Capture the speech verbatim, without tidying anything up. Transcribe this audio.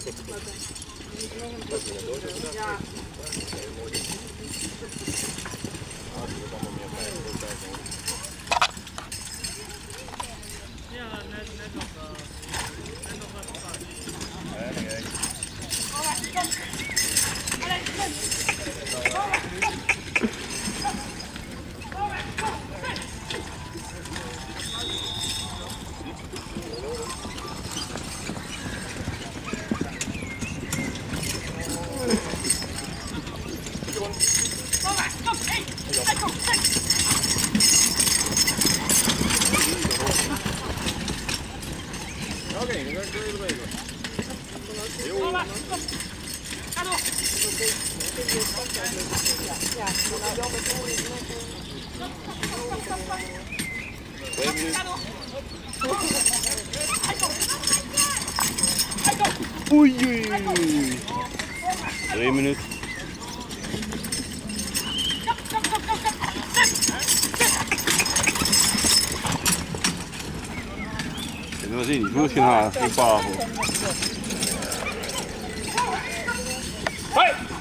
Ja. Ja, net, net nog wel. Net nog wat gepakt. Nee, nee. Alright, kom. Alright, kom. Alright, kom. Oké, dan ga ik er even even. Heel goed. Ga door. Ja, maar wel met twee minuten. Oei, oei, oei. Drie minuten. Dat was in, goed gaan, geen pavel. Hoi!